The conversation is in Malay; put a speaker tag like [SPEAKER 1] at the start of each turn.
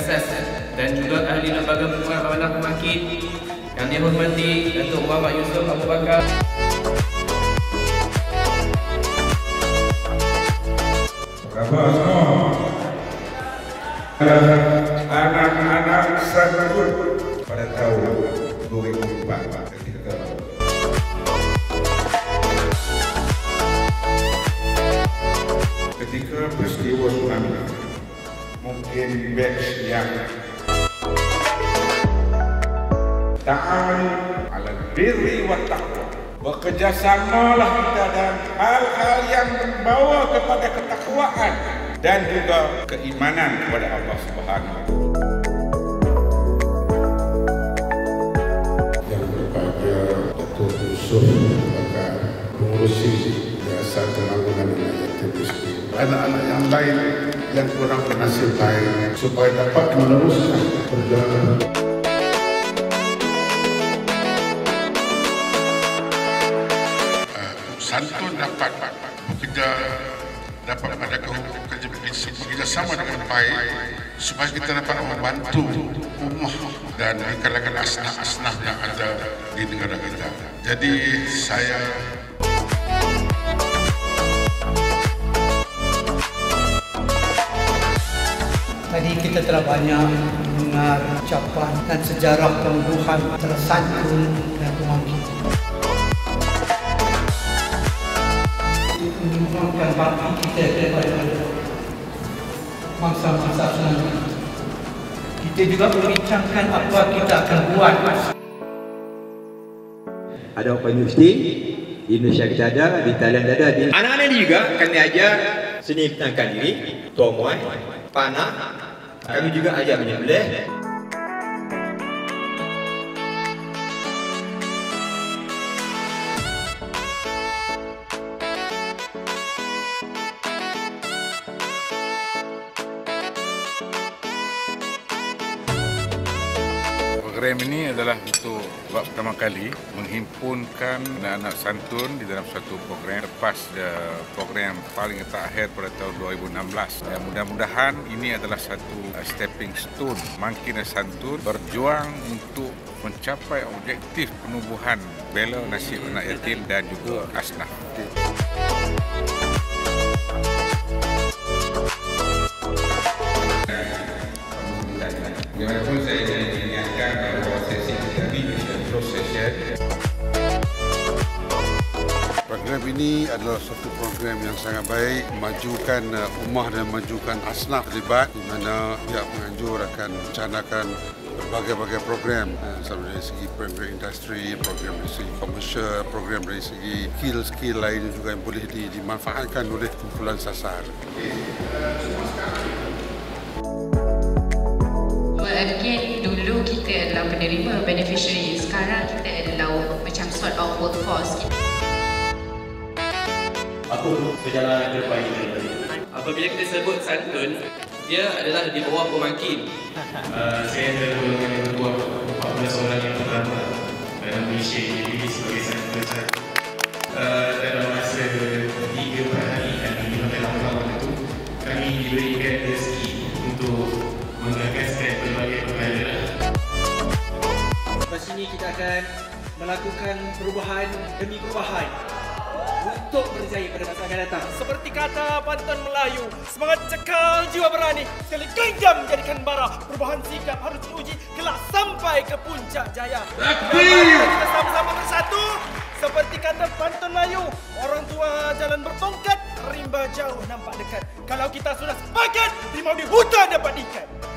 [SPEAKER 1] asas dan juga ahli lembaga pengawalan pemakin yang dihormati Datuk Muhammad Yusof Abu Bakar.
[SPEAKER 2] Khabar semua. Anak-anak Santun pada tahun 2004 ketika peristiwa tsunami, mungkin batch yang ta'awun ala birri wa taqwa, bekerjasamalah kita dalam hal-hal yang membawa kepada ketakwaan dan juga keimanan kepada Allah Subhanahu.
[SPEAKER 3] Yang berbahagia Datuk Yusof Abu Bakar, pengurusi Yayasan Pembangunan Wilayah Tepiski, anak-anak yang lain yang kurang bernasib baik supaya dapat meneruskan perjalanan. Santun dapat bekerja, dapat bekerjasama dengan baik supaya kita dapat membantu ummah dan di kalangan asnaf-asnaf yang ada di negara kita. Jadi saya
[SPEAKER 4] tadi kita telah banyak mendengar ucapan dan sejarah penubuhan tersantun dan pemangkin. Menunjukkan bakti kita kepada mangsa-mangsa selanjutnya. Kita juga membincangkan apa kita akan buat.
[SPEAKER 5] Ada Open University di Indonesia kita ada, di Thailand ada, di anak-anak ini juga kami ajar seni pertahanan diri, tomoy, panah. Kami juga ajar menyembelih.
[SPEAKER 3] program ini adalah untuk buat pertama kali menghimpunkan anak-anak santun di dalam satu program lepas program paling terakhir pada tahun 2016. Dan mudah-mudahan ini adalah satu stepping stone Mangkin Santun berjuang untuk mencapai objektif penubuhan bela nasib anak yatim dan juga asnaf.
[SPEAKER 2] Bagaimanapun saya ingin ingatkan bahawa sesi tadi proses
[SPEAKER 3] program ini adalah satu program yang sangat baik, memajukan ummah dan memajukan asnaf terlibat, di mana pihak penganjur akan mencanakan berbagai-bagai program dari segi program industri, program dari segi komersial, program dari segi skill-skill lain juga yang boleh dimanfaatkan oleh kumpulan sasar.
[SPEAKER 6] Again, dulu kita adalah penerima beneficiary, sekarang kita adalah macam sort of workforce.
[SPEAKER 7] Apa perjalanan ke depan kita?
[SPEAKER 1] Apabila kita sebut santun, dia adalah di bawah pemangkin.
[SPEAKER 7] Saya adalah golongan yang kedua, 14 orang yang pertama dalam Malaysia ini sebagai santun saya. Dalam masa 3-4 hari kami di Hotel Lampang itu, kami diberikan rezeki untuk menggagaskan berbagai perkara.
[SPEAKER 4] Lepas ini kita akan melakukan perubahan demi perubahan untuk berjaya pada masa akan datang.
[SPEAKER 8] Seperti kata pantun Melayu, semangat cekal jiwa berani, sekali genggam jadikan bara. Perubahan sikap harus diuji kelak sampai ke puncak jaya. Kita sama-sama bersatu. Seperti kata pantun Melayu, orang tua jalan bertongkat, rimba jauh nampak dekat. Kalau kita sudah sepakat, rimau di hutan dapat ikan.